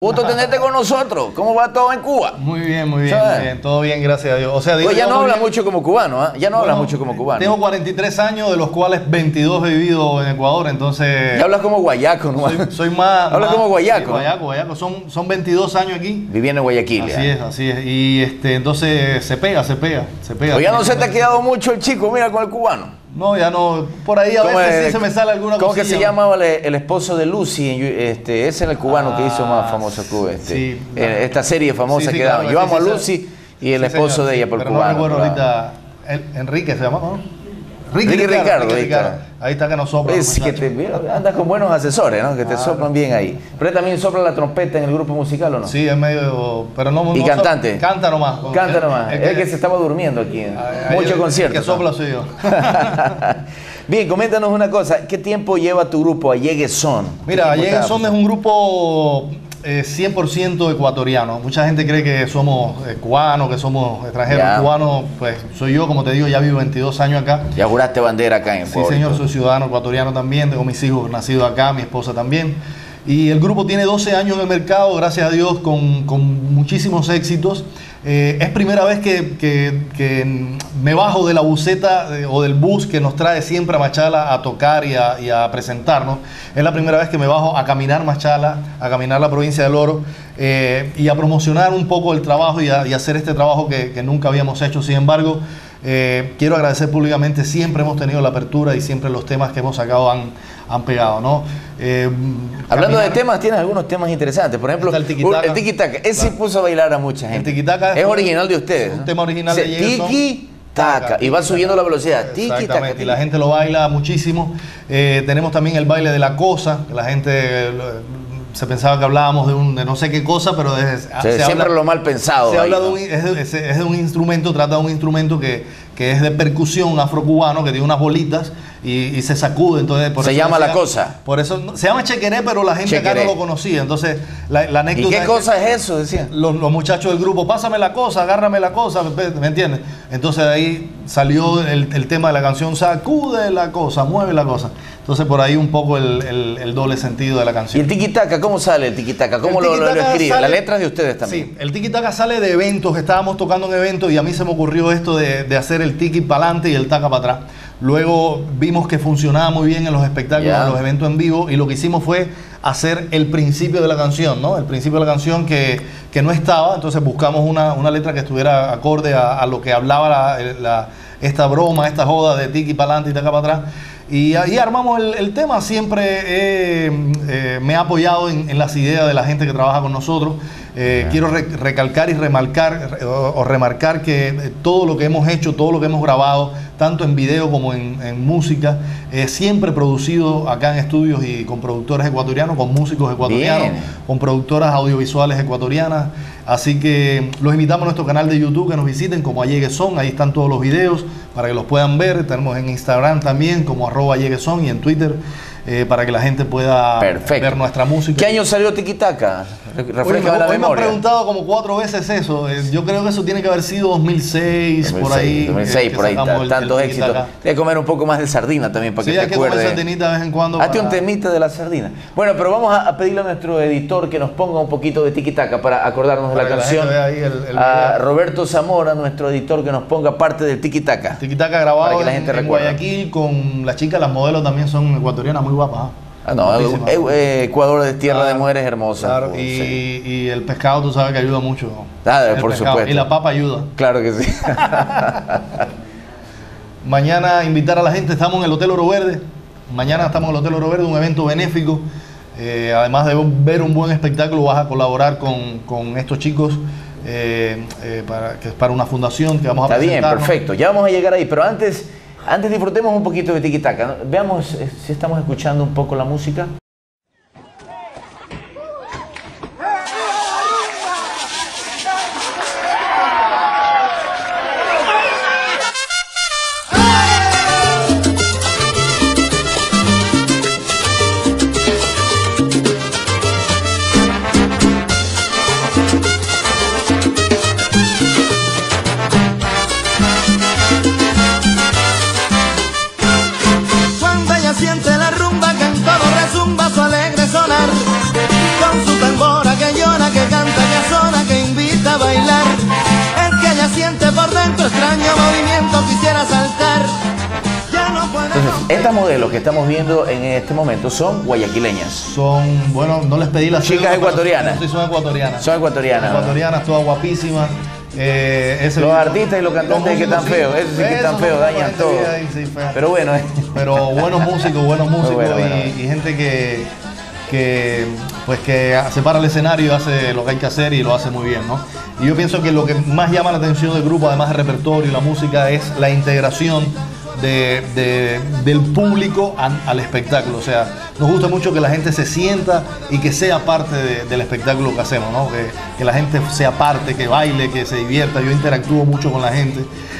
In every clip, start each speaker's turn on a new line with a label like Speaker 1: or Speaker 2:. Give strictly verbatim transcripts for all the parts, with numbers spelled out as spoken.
Speaker 1: Gusto tenerte con nosotros. ¿Cómo va todo en Cuba?
Speaker 2: Muy bien, muy bien,
Speaker 1: ¿sabes?
Speaker 2: muy bien. Todo bien, gracias a Dios. O sea, digo,
Speaker 1: Pues ya no hablas
Speaker 2: bien.
Speaker 1: mucho como cubano, ¿eh? Ya no
Speaker 2: Bueno,
Speaker 1: hablas mucho como cubano.
Speaker 2: Tengo cuarenta y tres años, de los cuales veintidós he vivido en Ecuador, entonces...
Speaker 1: Ya hablas como guayaco, ¿no?
Speaker 2: Soy, soy más...
Speaker 1: Hablas
Speaker 2: más,
Speaker 1: como guayaco.
Speaker 2: Sí, guayaco, guayaco. Son, son veintidós años aquí.
Speaker 1: Viviendo en Guayaquil.
Speaker 2: Así
Speaker 1: ¿eh?
Speaker 2: es, así es. Y este, entonces se pega, se pega, se pega.
Speaker 1: Pues ya no se te ha quedado mucho el chico, mira, con el cubano.
Speaker 2: No, ya no. Por ahí a
Speaker 1: ¿Cómo
Speaker 2: veces
Speaker 1: es?
Speaker 2: sí se me sale alguna
Speaker 1: ¿Cómo
Speaker 2: cosilla.
Speaker 1: que se llamaba el, el esposo de Lucy? Este, ese era el cubano
Speaker 2: Ah,
Speaker 1: que hizo más famoso Cuba. Este,
Speaker 2: sí.
Speaker 1: eh, esta serie famosa
Speaker 2: Sí, sí,
Speaker 1: que
Speaker 2: claro,
Speaker 1: daba. Llevamos
Speaker 2: sí, sí,
Speaker 1: a
Speaker 2: sí,
Speaker 1: Lucy y el
Speaker 2: Sí,
Speaker 1: esposo
Speaker 2: señor,
Speaker 1: de ella
Speaker 2: sí,
Speaker 1: por
Speaker 2: pero
Speaker 1: cubano.
Speaker 2: no recuerdo
Speaker 1: ¿verdad?
Speaker 2: ahorita. El- Enrique se llama, ¿no?
Speaker 1: Ricky Ricardo,
Speaker 2: Ricky
Speaker 1: ahí está.
Speaker 2: Ricardo. Ahí está que nos sopla.
Speaker 1: Es que te, andas con buenos asesores, ¿no? Que te
Speaker 2: Claro.
Speaker 1: soplan bien ahí. Pero él también sopla la trompeta en el grupo musical, ¿o no?
Speaker 2: Sí, es medio. Pero no.
Speaker 1: ¿Y
Speaker 2: no
Speaker 1: cantante?
Speaker 2: So, canta nomás.
Speaker 1: Canta nomás.
Speaker 2: El,
Speaker 1: Es
Speaker 2: el
Speaker 1: que se estaba durmiendo aquí. En
Speaker 2: ahí
Speaker 1: mucho
Speaker 2: el-
Speaker 1: concierto.
Speaker 2: El que sopla soy yo.
Speaker 1: Bien, coméntanos una cosa. ¿Qué tiempo lleva tu grupo, Allegue Son?
Speaker 2: Mira, Allegue Son es un grupo eh, cien por ciento ecuatoriano. Mucha gente cree que somos eh, cubanos, que somos extranjeros.
Speaker 1: Ya.
Speaker 2: Cubanos, pues soy yo, como te digo, ya vivo veintidós años acá.
Speaker 1: Ya juraste bandera acá en
Speaker 2: Sí,
Speaker 1: Puerto.
Speaker 2: señor, soy ciudadano ecuatoriano también. Tengo mis hijos nacidos acá, mi esposa también. Y el grupo tiene doce años en el mercado, gracias a Dios, con, con muchísimos éxitos. Eh, es primera vez que, que- que me bajo de la buseta eh, o del bus que nos trae siempre a Machala a tocar y a, y a presentarnos. Es la primera vez que me bajo a caminar Machala, a caminar la provincia del Oro eh, y a promocionar un poco el trabajo y a, y hacer este trabajo que, que nunca habíamos hecho. Sin embargo, eh, quiero agradecer públicamente, siempre hemos tenido la apertura y siempre los temas que hemos sacado han, han pegado, ¿no? Eh,
Speaker 1: Hablando
Speaker 2: caminar-
Speaker 1: de temas, tienes algunos temas interesantes. Por ejemplo,
Speaker 2: Está el tiquitaca.
Speaker 1: el tiki-taka. Ese
Speaker 2: Claro.
Speaker 1: puso a bailar a mucha gente.
Speaker 2: El tiquitaca
Speaker 1: es original de ustedes.
Speaker 2: un
Speaker 1: ¿no?
Speaker 2: tema original de
Speaker 1: Dice,
Speaker 2: Allegue Son.
Speaker 1: tiki-taka. Y va subiendo la velocidad. Tiki-taka.
Speaker 2: Exactamente, y la gente lo baila muchísimo. Eh, tenemos también el baile de la cosa, que la gente eh, se pensaba que hablábamos de, un, de no sé qué cosa, pero de-
Speaker 1: Sí,
Speaker 2: se
Speaker 1: siempre
Speaker 2: habla,
Speaker 1: lo mal pensado.
Speaker 2: se
Speaker 1: ahí,
Speaker 2: habla de
Speaker 1: ¿no?
Speaker 2: un, es, de, es- es de un instrumento, trata de un instrumento que, que es de percusión afrocubano, que tiene unas bolitas y, y se sacude. Entonces, por
Speaker 1: Se
Speaker 2: eso
Speaker 1: llama
Speaker 2: decía-
Speaker 1: La Cosa.
Speaker 2: Por eso no- se llama chequeré, pero la gente acá
Speaker 1: Chequeré.
Speaker 2: no lo conocía. Entonces, la, la
Speaker 1: ¿Y
Speaker 2: anécdota
Speaker 1: qué
Speaker 2: es que-
Speaker 1: cosa es eso? Decían.
Speaker 2: los, los muchachos del grupo, pásame la cosa, agárrame la cosa, ¿me, me entiendes? Entonces de ahí salió el, el tema de la canción, sacude la cosa, mueve la cosa. Entonces por ahí un poco el, el- el doble sentido de la
Speaker 1: ¿Y
Speaker 2: canción.
Speaker 1: el tiki-taka? ¿Cómo sale el tiki-taka? ¿Cómo
Speaker 2: El
Speaker 1: lo, lo- lo
Speaker 2: tiki-taka
Speaker 1: escribe?
Speaker 2: sale-
Speaker 1: Las letras de ustedes también.
Speaker 2: Sí, el tiki-taka sale de eventos, estábamos tocando en eventos y a mí se me ocurrió esto de, de hacer el tiki para adelante y el taka para atrás. Luego vimos que funcionaba muy bien en los espectáculos,
Speaker 1: Ya.
Speaker 2: en los eventos en vivo, y lo que hicimos fue hacer el principio de la canción, ¿no? El principio de la canción que, que no estaba, entonces buscamos una, una letra que estuviera acorde a, a lo que hablaba la- la- esta broma, esta joda de tiki para adelante y taka para atrás. Y ahí armamos el, el tema. Siempre he, eh, me he apoyado en, en las ideas de la gente que trabaja con nosotros. Eh, quiero re- recalcar y remarcar re- o, o remarcar que eh, todo lo que hemos hecho, todo lo que hemos grabado, tanto en video como en, en música, eh, siempre producido acá en estudios y con productores ecuatorianos, con músicos ecuatorianos,
Speaker 1: Bien.
Speaker 2: con productoras audiovisuales ecuatorianas. Así que los invitamos a nuestro canal de YouTube que nos visiten como Allegue Son. Ahí están todos los videos para que los puedan ver. Tenemos en Instagram también como arroba Allegue Son y en Twitter eh, para que la gente pueda
Speaker 1: Perfecto.
Speaker 2: ver nuestra música.
Speaker 1: ¿Qué año salió tiki-taka? Re-
Speaker 2: Oye,
Speaker 1: Refresca la
Speaker 2: hoy me han
Speaker 1: memoria.
Speaker 2: preguntado como cuatro veces eso. Eh, Yo creo que eso tiene que haber sido dos mil seis, por ahí.
Speaker 1: dos mil seis,
Speaker 2: eh, que
Speaker 1: por ahí,
Speaker 2: sacamos el-
Speaker 1: tantos
Speaker 2: el
Speaker 1: éxitos.
Speaker 2: tiki-taka.
Speaker 1: Tienes que comer un poco más de sardina también para
Speaker 2: Sí,
Speaker 1: que
Speaker 2: hay
Speaker 1: te
Speaker 2: que comer
Speaker 1: acuerdes.
Speaker 2: sardinita de vez en cuando.
Speaker 1: Hazte un
Speaker 2: para-
Speaker 1: temita de la sardina. Bueno, pero vamos a, a pedirle a nuestro editor que nos ponga un poquito de tiki-taka para acordarnos de
Speaker 2: Para
Speaker 1: la
Speaker 2: que la
Speaker 1: canción.
Speaker 2: gente vea ahí el- el
Speaker 1: a
Speaker 2: video.
Speaker 1: Roberto Zamora, nuestro editor, que nos ponga parte del tiki-taka.
Speaker 2: Tiki-taka grabado
Speaker 1: Para que la
Speaker 2: en-
Speaker 1: gente
Speaker 2: en,
Speaker 1: recuerde.
Speaker 2: Guayaquil con las chicas, las modelos también son ecuatorianas muy guapas. ¿ah?
Speaker 1: Ah, no,
Speaker 2: Guapísimas.
Speaker 1: eh, eh, Ecuador es tierra de
Speaker 2: Claro,
Speaker 1: mujeres hermosas.
Speaker 2: Claro,
Speaker 1: pues,
Speaker 2: y,
Speaker 1: sí.
Speaker 2: y el pescado tú sabes que ayuda mucho.
Speaker 1: Ah,
Speaker 2: El
Speaker 1: por
Speaker 2: pescado.
Speaker 1: supuesto.
Speaker 2: Y la papa ayuda.
Speaker 1: Claro que sí.
Speaker 2: Mañana invitar a la gente, estamos en el Hotel Oro Verde. Mañana estamos en el Hotel Oro Verde, un evento benéfico. Eh, además de ver un buen espectáculo, vas a colaborar con, con estos chicos eh, eh, para, que es para una fundación que vamos a
Speaker 1: Está bien,
Speaker 2: presentarnos.
Speaker 1: perfecto. Ya vamos a llegar ahí, pero antes, antes disfrutemos un poquito de tiki-taka, ¿no? Veamos eh, si estamos escuchando un poco la música.
Speaker 3: Cuando ella siente la rumba que en todo resumba,
Speaker 1: Estas modelos que estamos viendo en este momento son guayaquileñas.
Speaker 2: Son, bueno, no les pedí las
Speaker 1: chicas ecuatorianas.
Speaker 2: Sí, son ecuatorianas.
Speaker 1: Son ecuatorianas.
Speaker 2: Ecuatorianas, ¿no? Todas guapísimas. Eh, ese
Speaker 1: los artistas y los cantantes los que están feos, sí, esos sí que están feos, dañan todo. Ahí, sí, pero bueno.
Speaker 2: Pero buenos músicos, buenos músicos bueno, bueno, y, y gente que, que, pues que se para el escenario y hace lo que hay que hacer y lo hace muy bien, ¿no? Y yo pienso que lo que más llama la atención del grupo, además del repertorio y la música, es la integración De, de, del público al, al espectáculo. O sea, nos gusta mucho que la gente se sienta y que sea parte de, del espectáculo que hacemos, ¿no? Que, que la gente sea parte, que baile, que se divierta. Yo interactúo mucho con la gente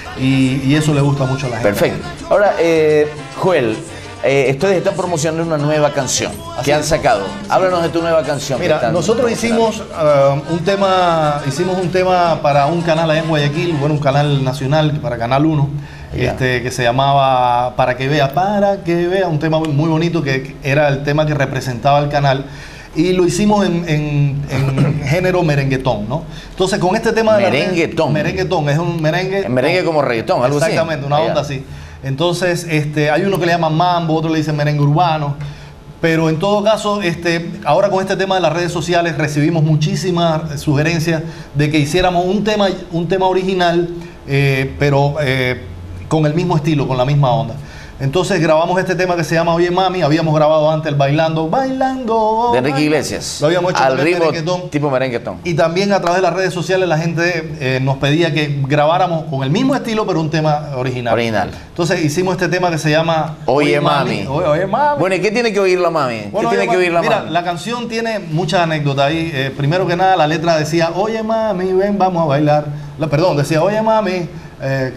Speaker 2: y, y eso le gusta mucho a la gente.
Speaker 1: Perfecto. Ahora, eh, Joel, eh, ustedes están promocionando una nueva canción Así que han sacado. Sí. Háblanos de tu nueva canción.
Speaker 2: Mira, nosotros hicimos uh, un tema, hicimos un tema para un canal allá en Guayaquil, bueno, un canal nacional, para Canal uno. Este, que se llamaba Para que vea, para que vea, un tema muy bonito que era el tema que representaba el canal y lo hicimos en, en, en género merenguetón, ¿no? Entonces con este tema de
Speaker 1: merenguetón,
Speaker 2: merenguetón es un merengue,
Speaker 1: en merengue como reggaetón, algo
Speaker 2: exactamente,
Speaker 1: así.
Speaker 2: Exactamente, una onda así. Entonces este, hay uno que le llaman mambo, otro le dicen merengue urbano. Pero en todo caso, este, ahora con este tema de las redes sociales recibimos muchísimas sugerencias de que hiciéramos un tema, un tema original, eh, pero eh, con el mismo estilo, con la misma onda. Entonces grabamos este tema que se llama Oye Mami. Habíamos grabado antes el Bailando, Bailando.
Speaker 1: De Enrique Iglesias.
Speaker 2: Lo habíamos hecho
Speaker 1: al ritmo
Speaker 2: merenguetón.
Speaker 1: Tipo merenguetón.
Speaker 2: Y también a través de las redes sociales la gente eh, nos pedía que grabáramos con el mismo estilo, pero un tema original.
Speaker 1: Original.
Speaker 2: Entonces hicimos este tema que se llama
Speaker 1: Oye, Oye Mami.
Speaker 2: Oye, Oye Mami.
Speaker 1: Bueno, ¿y qué tiene que oír la mami?
Speaker 2: Bueno,
Speaker 1: ¿Qué tiene que oír la
Speaker 2: mira,
Speaker 1: mami?
Speaker 2: La canción tiene muchas anécdotas ahí. Eh, primero que nada, la letra decía, oye mami, ven, vamos a bailar. La, perdón, decía, oye mami, eh, eh,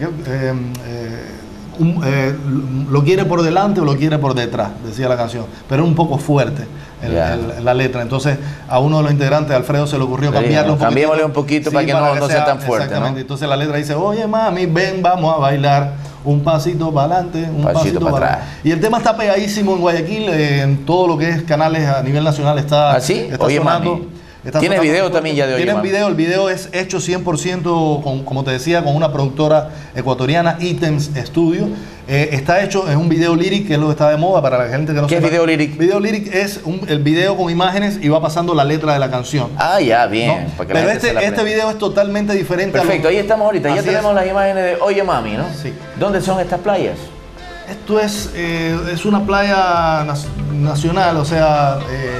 Speaker 2: eh, Un, eh, lo quiere por delante o lo quiere por detrás, decía la canción, pero un poco fuerte el, yeah. el, la letra. Entonces a uno de los integrantes, Alfredo, se le ocurrió cambiarlo un poquito.
Speaker 1: Cambiémosle un poquito sí, para que para no, que no sea, sea tan fuerte,
Speaker 2: exactamente,
Speaker 1: ¿no?
Speaker 2: Entonces la letra dice, oye mami, ven, vamos a bailar, un pasito para adelante, un pasito, pasito para atrás. Y el tema está pegadísimo en Guayaquil, eh, en todo lo que es canales a nivel nacional está,
Speaker 1: ¿Ah, sí?
Speaker 2: está
Speaker 1: oye,
Speaker 2: sonando.
Speaker 1: Mami. ¿Tiene video también ya de hoy?
Speaker 2: Tienen video, el video es hecho cien por ciento, con, como te decía, con una productora ecuatoriana, Items Studio. Eh, está hecho, es un video lyric, que es lo que está de moda para la gente que no
Speaker 1: ¿Qué
Speaker 2: sepa.
Speaker 1: es video lyric?
Speaker 2: Video lyric es un, el video con imágenes y va pasando la letra de la canción.
Speaker 1: Ah, ya, bien.
Speaker 2: ¿No? Pero este, este video es totalmente diferente.
Speaker 1: Perfecto,
Speaker 2: a lo...
Speaker 1: ahí estamos ahorita. Ya
Speaker 2: Así
Speaker 1: tenemos
Speaker 2: es.
Speaker 1: las imágenes de Oye Mami, ¿no?
Speaker 2: Sí.
Speaker 1: ¿Dónde son estas playas?
Speaker 2: Esto es, eh, es una playa nacional, o sea... Eh,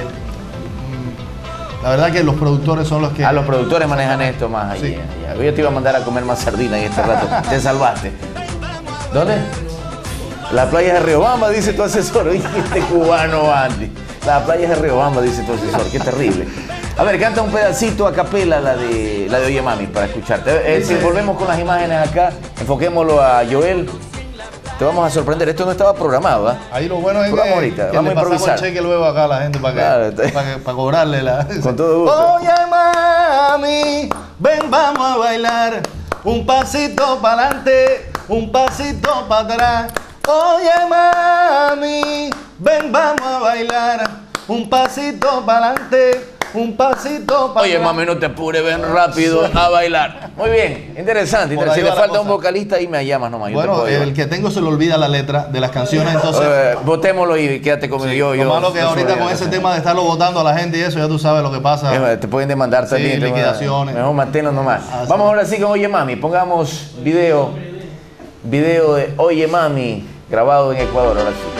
Speaker 2: la verdad que los productores son los que...
Speaker 1: Ah, los productores manejan esto más allá.
Speaker 2: Sí.
Speaker 1: allá. Yo te iba a mandar a comer más sardina en este rato. Te salvaste. ¿Dónde? La playa de Riobamba, dice tu asesor. Oye, este cubano, Andy. La playa de Riobamba, dice tu asesor. Qué terrible. A ver, canta un pedacito a capela, la de, la de Oye Mami, para escucharte. Eh, si volvemos con las imágenes acá, enfoquémoslo a Joel. Te vamos a sorprender, esto no estaba programado, ¿eh?
Speaker 2: Ahí lo bueno es
Speaker 1: Probamos
Speaker 2: que,
Speaker 1: ahorita.
Speaker 2: que
Speaker 1: vamos
Speaker 2: le
Speaker 1: a improvisar.
Speaker 2: El cheque luego acá a la gente para, que,
Speaker 1: claro, te...
Speaker 2: para, que, para cobrarle la...
Speaker 1: Con todo gusto.
Speaker 2: Oye mami, ven vamos a bailar, un pasito para adelante, un pasito para atrás. Oye mami, ven vamos a bailar, un pasito para adelante, un pasito para
Speaker 1: Oye,
Speaker 2: atrás.
Speaker 1: mami, no te apures, ven rápido a bailar. Muy bien, interesante. interesante. Si le falta cosa. un vocalista, ahí me llamas nomás.
Speaker 2: Bueno, el que tengo se le olvida la letra de las canciones, entonces...
Speaker 1: Eh, votémoslo y quédate conmigo.
Speaker 2: Sí,
Speaker 1: yo,
Speaker 2: lo
Speaker 1: yo,
Speaker 2: malo que
Speaker 1: yo
Speaker 2: ahorita con ese
Speaker 1: yo,
Speaker 2: tema de estarlo votando a la gente y eso, ya tú sabes lo que pasa.
Speaker 1: Eh, te pueden demandar también.
Speaker 2: Sí, liquidaciones.
Speaker 1: Mejor manténlo nomás.
Speaker 2: Ah,
Speaker 1: Vamos
Speaker 2: sí.
Speaker 1: ahora sí con Oye Mami. Pongamos video, video de Oye Mami, grabado en Ecuador, ahora sí.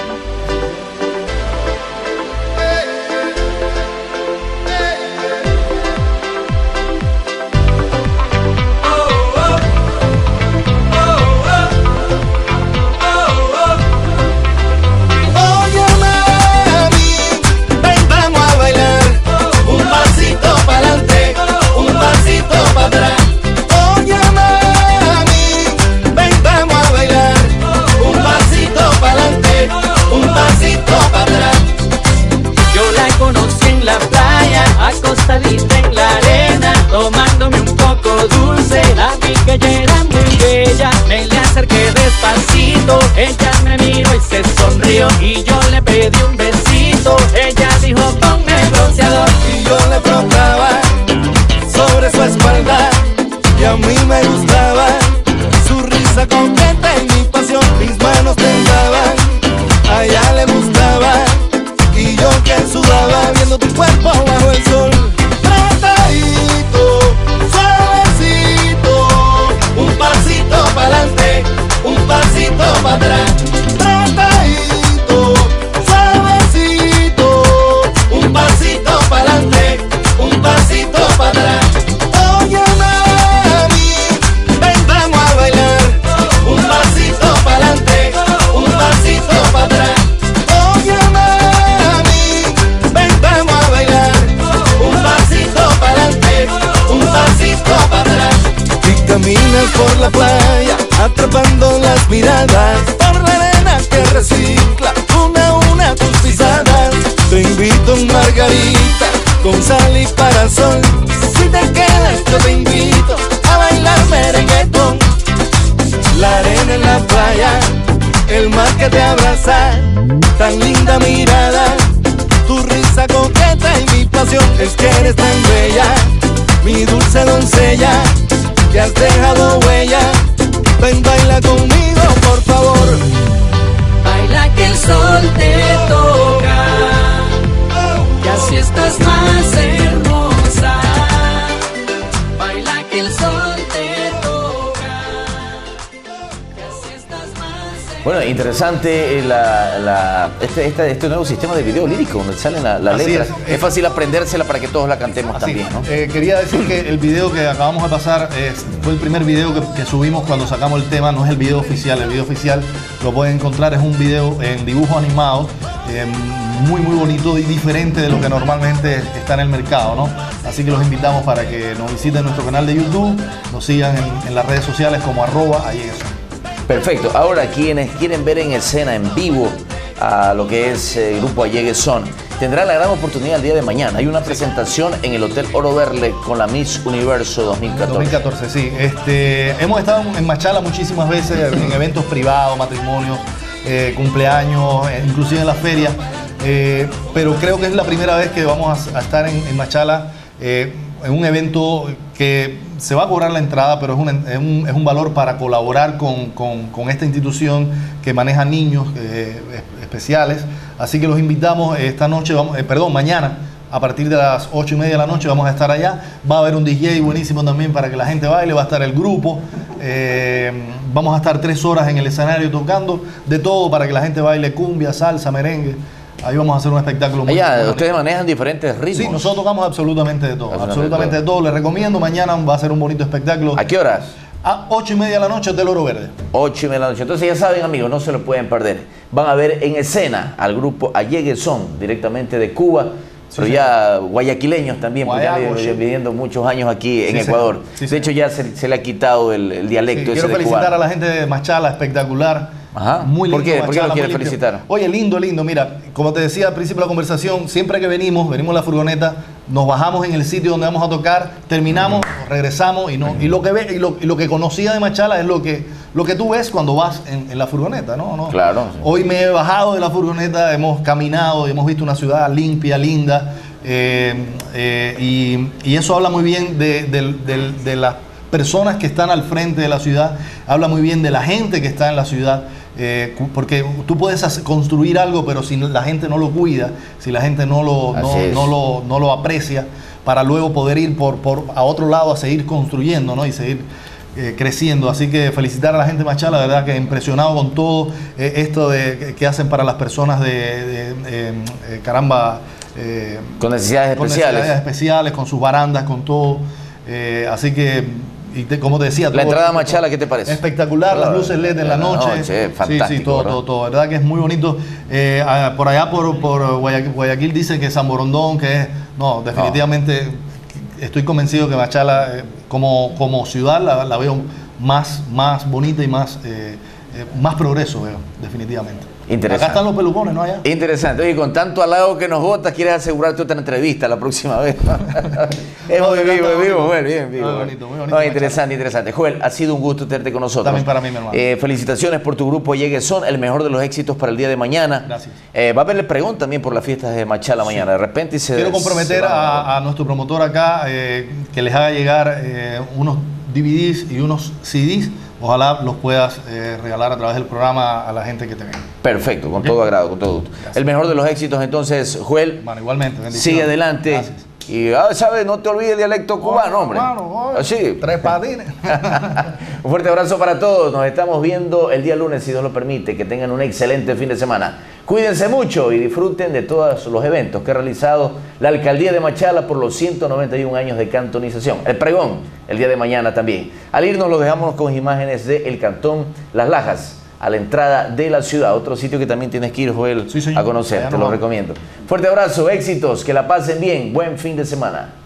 Speaker 3: Acostadita en la arena, tomándome un poco dulce. La vi que ella era muy bella, me le acerqué despacito. Ella me miró y se sonrió y yo le pedí un besito. Ella dijo ponme bronceador
Speaker 4: y yo le frotaba sobre su espalda y a mí me gustaba su risa coqueta y mi pasión. Mis manos temblaban Es que eres tan bella, mi dulce doncella, que has dejado huella. Ven, baila conmigo, por favor.
Speaker 3: Baila que el sol te toca, que así estás más hermosa. Baila que el sol te toca, que así estás más hermosa.
Speaker 1: Bueno, interesante la, la, este, este, este nuevo sistema de video lírico donde salen la, la
Speaker 2: Así
Speaker 1: letra.
Speaker 2: es.
Speaker 1: Es fácil aprendérsela para que todos la cantemos
Speaker 2: Así,
Speaker 1: también, ¿no?
Speaker 2: eh, quería decir que el video que acabamos de pasar es- fue el primer video que, que subimos cuando sacamos el tema, no es el video oficial. El video oficial lo pueden encontrar, es un video en dibujo animado, eh, muy muy bonito y diferente de lo que normalmente está en el mercado, ¿no? Así que los invitamos para que nos visiten nuestro canal de YouTube, nos sigan en, en las redes sociales como arroba Allegueson.
Speaker 1: Perfecto. Ahora, quienes quieren ver en escena, en vivo, a lo que es el grupo Allegueson, tendrán la gran oportunidad el día de mañana. Hay una presentación en el Hotel Oro Verde con la Miss Universo dos mil catorce.
Speaker 2: dos mil catorce, sí. Este, hemos estado en Machala muchísimas veces, en eventos privados, matrimonios, eh, cumpleaños, eh, inclusive en las ferias. Eh, pero creo que es la primera vez que vamos a, a estar en, en Machala, eh, en un evento que se va a cobrar la entrada, pero es un, es un, es un valor para colaborar con, con, con esta institución que maneja niños eh, especiales. Así que los invitamos eh, esta noche, vamos, eh, perdón, mañana, a partir de las ocho y media de la noche vamos a estar allá. Va a haber un D J buenísimo también para que la gente baile, va a estar el grupo. Eh, vamos a estar tres horas en el escenario tocando de todo para que la gente baile cumbia, salsa, merengue. Ahí vamos a hacer un espectáculo muy
Speaker 1: Allá,
Speaker 2: bonito.
Speaker 1: ustedes manejan diferentes ritmos.
Speaker 2: Sí, nosotros tocamos absolutamente de todo,
Speaker 1: Absolutamente
Speaker 2: absolutamente
Speaker 1: de
Speaker 2: de todo. Les recomiendo, mañana va a ser un bonito espectáculo.
Speaker 1: ¿A qué horas?
Speaker 2: A ocho y media de la noche, Hotel Oro Verde.
Speaker 1: ocho y media de la noche. Entonces ya saben, amigos, no se lo pueden perder. Van a ver en escena al grupo Allegueson, directamente de Cuba, pero
Speaker 2: sí.
Speaker 1: ya guayaquileños también, porque ya
Speaker 2: Guayaco,
Speaker 1: viven-
Speaker 2: sí.
Speaker 1: viviendo muchos años aquí en
Speaker 2: Sí,
Speaker 1: Ecuador.
Speaker 2: sí, sí.
Speaker 1: De hecho, ya se, se le ha quitado el, el
Speaker 2: Sí,
Speaker 1: dialecto ese
Speaker 2: quiero
Speaker 1: de
Speaker 2: felicitar
Speaker 1: cubano.
Speaker 2: a la gente de Machala, espectacular.
Speaker 1: Ajá.
Speaker 2: Muy
Speaker 1: ¿Por
Speaker 2: lindo.
Speaker 1: qué? ¿Por qué lo
Speaker 2: Machala,
Speaker 1: quieres
Speaker 2: muy limpio.
Speaker 1: felicitar?
Speaker 2: Oye, lindo, lindo. Mira, como te decía al principio de la conversación, siempre que venimos, venimos en la furgoneta, nos bajamos en el sitio donde vamos a tocar, terminamos, regresamos y no y lo que ve y lo, y lo que conocía de Machala es lo que lo que tú ves cuando vas en, en la furgoneta, ¿no? ¿no?
Speaker 1: Claro, sí.
Speaker 2: Hoy me he bajado de la furgoneta, hemos caminado, hemos visto una ciudad limpia, linda, eh, eh, y, y eso habla muy bien de, de- de- de las personas que están al frente de la ciudad, habla muy bien de la gente que está en la ciudad. Eh, cu- porque tú puedes hacer- construir algo, pero si la gente no lo cuida, si la gente no lo, no,
Speaker 1: Así es.
Speaker 2: no lo, no lo aprecia, para luego poder ir por, por a otro lado a seguir construyendo, ¿no? Y seguir eh, creciendo. Así que felicitar a la gente de Machala, la verdad que impresionado con todo eh, esto de, que- que hacen para las personas de, de- de, eh, caramba, eh,
Speaker 1: Con necesidades
Speaker 2: con
Speaker 1: especiales.
Speaker 2: necesidades especiales, con sus barandas, con todo. Eh, así que, y te- como te decía,
Speaker 1: La
Speaker 2: todo-
Speaker 1: entrada a Machala, ¿qué te parece?
Speaker 2: Espectacular, las
Speaker 1: Ah,
Speaker 2: luces L E D en la
Speaker 1: en la
Speaker 2: noche.
Speaker 1: noche,
Speaker 2: Sí,
Speaker 1: fantástico,
Speaker 2: sí, todo,
Speaker 1: ¿verdad?
Speaker 2: todo, todo. Verdad que es muy bonito. Eh, ah, por allá, por, por Guayaquil, Guayaquil, dicen que San Borondón, que es. No, definitivamente estoy convencido que Machala, eh, como, como ciudad, la, la veo más, más bonita y más, eh, eh, más progreso, veo, definitivamente.
Speaker 1: Interesante.
Speaker 2: Acá están los pelucones, ¿no? Allá.
Speaker 1: Interesante. Oye, con tanto halago que nos botas, quieres asegurarte otra entrevista la próxima vez. Es
Speaker 2: No,
Speaker 1: muy
Speaker 2: de verdad,
Speaker 1: vivo,
Speaker 2: está
Speaker 1: vivo,
Speaker 2: bonito.
Speaker 1: Joel, bien, vivo.
Speaker 2: Muy bonito, muy bonito,
Speaker 1: No,
Speaker 2: Machala.
Speaker 1: interesante, interesante. Joel, ha sido un gusto tenerte con nosotros.
Speaker 2: También para mí, mi hermano.
Speaker 1: Eh, felicitaciones por tu grupo Allegueson, el mejor de los éxitos para el día de mañana.
Speaker 2: Gracias.
Speaker 1: Eh, va a haberle pregón también por las fiestas de Machala mañana. De repente y se
Speaker 2: Quiero comprometer
Speaker 1: se va-
Speaker 2: a, a nuestro promotor acá eh, que les haga llegar eh, unos D V Ds y unos C Ds. Ojalá los puedas eh, regalar a través del programa a la gente que te venga.
Speaker 1: Perfecto, con todo agrado, con todo gusto. El mejor de los éxitos entonces, Joel.
Speaker 2: Bueno, igualmente, bendiciones.
Speaker 1: Sigue adelante.
Speaker 2: Gracias.
Speaker 1: Y, ah, ¿sabes? No te olvides el dialecto cubano, hombre.
Speaker 2: Hermano, oye,
Speaker 1: Así.
Speaker 2: Tres patines.
Speaker 1: Un fuerte abrazo para todos. Nos estamos viendo el día lunes, si Dios lo permite. Que tengan un excelente fin de semana. Cuídense mucho y disfruten de todos los eventos que ha realizado la Alcaldía de Machala por los ciento noventa y un años de cantonización. El pregón, el día de mañana también. Al irnos lo dejamos con imágenes del cantón Las Lajas, a la entrada de la ciudad. Otro sitio que también tienes que ir, Joel,
Speaker 2: Sí, señor.
Speaker 1: a conocer.
Speaker 2: Allá
Speaker 1: Te
Speaker 2: nos
Speaker 1: lo
Speaker 2: vamos.
Speaker 1: recomiendo. Fuerte abrazo, éxitos, que la pasen bien. Buen fin de semana.